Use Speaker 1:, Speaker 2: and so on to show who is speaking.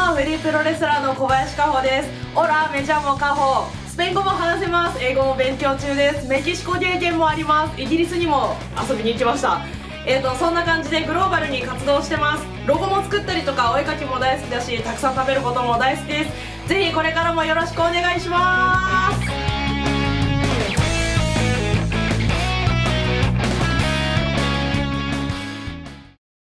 Speaker 1: はフリープロレスラーの小林香穂です。オラメジャモ香穂。スペイン語も話せます。英語も勉強中です。メキシコ経験もあります。イギリスにも遊びに行きました。そんな感じでグローバルに活動してます。ロゴも作ったりとかお絵描きも大好きだし、たくさん食べることも大好きです。ぜひこれからもよろしくお願いします。